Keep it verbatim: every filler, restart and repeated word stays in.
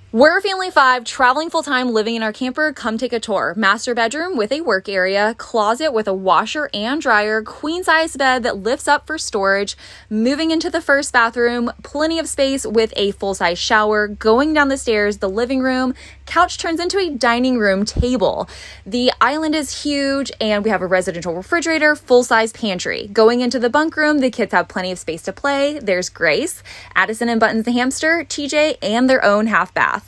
We're a family of five, traveling full-time, living in our camper. Come take a tour. Master bedroom with a work area, closet with a washer and dryer, queen-size bed that lifts up for storage, moving into the first bathroom, plenty of space with a full-size shower, going down the stairs, the living room, couch turns into a dining room table. The island is huge, and we have a residential refrigerator, full-size pantry. Going into the bunk room, the kids have plenty of space to play. There's Grace, Addison and Buttons the hamster, T J, and their own half bath.